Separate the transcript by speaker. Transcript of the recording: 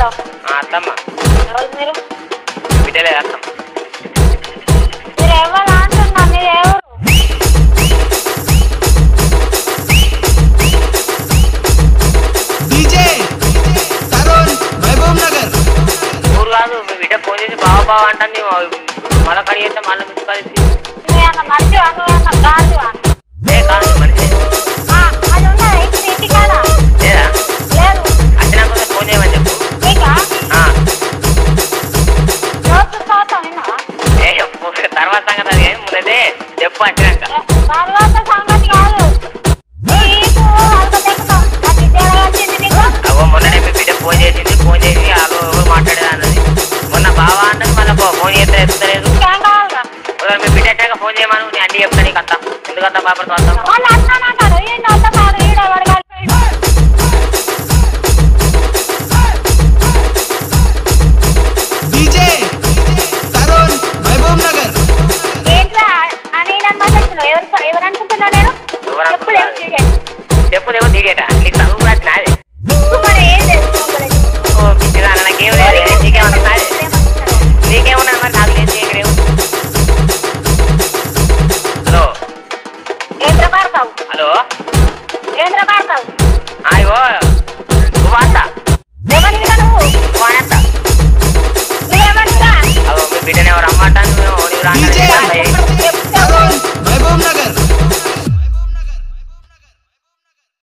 Speaker 1: అత్తమ్మ
Speaker 2: ఎవరు మీరు?
Speaker 1: బిడ్డలే అత్తమ్మ.
Speaker 2: మీరు ఎవరు అంటున్నా? మీరు ఎవరు?
Speaker 1: ఊరు కాదు, మీ బిడ్డ ఫోన్ చేసి బావ బావ అంటాను. మళ్ళీ కడిగి అయితే మళ్ళీ మిస్ కలిసి
Speaker 2: నువ్వేమన్నా మనిషివా? నువ్వేమన్నా గాడివా?
Speaker 1: కాదు మనిషి
Speaker 2: అది ఉన్నదా ఇప్పుడు ఇంటికాడ?
Speaker 1: లేదా
Speaker 2: లేదు.
Speaker 1: వచ్చినాక ఫోన్ చేయమని చెప్పు.
Speaker 2: నీకా?
Speaker 1: ఆ
Speaker 2: రోజు చదువుతాం విన్నావా?
Speaker 1: తర్వాత సంగతి అది కానీ ముందైతే చెప్పు వచ్చినాక.
Speaker 2: తర్వాత సంగతి కాదు. నీకు అలకదెక్కుతాం. అది తేడా వచ్చింది నీకు?
Speaker 1: అవ్వ మొన్ననే మీ బిడ్డ ఫోన్ చేసింది. ఫోన్ చేసి వాళ్ళు ఎవరు మాట్లాడేది అన్నది. మొన్న బావా అన్నది, మళ్ళీ ఫోన్ చేస్తే ఎత్తలేదు.
Speaker 2: ఇంకేం కావాలిరా?
Speaker 1: మీ బిడ్డ వచ్చాక ఫోన్ చేయమను, నేను అన్ని చెప్తాను నీకు అంతా. ఎందుకంతా బాపడికి వస్తాం.
Speaker 2: వాళ్ళు అన్నానంటారు. ఈయన వస్తాడు, ఈడ పడగలిపోయాడు. ఏంట్రా అని నన్ను మాట్లాడుతున్నావు? ఎవరు అనుకుంటున్నా నేను?
Speaker 1: ఎవరు
Speaker 2: ఎప్పుడు
Speaker 1: అనుకుంటున్నారు? చెప్పు దిగేట నీకు చదువు రాదు నాది.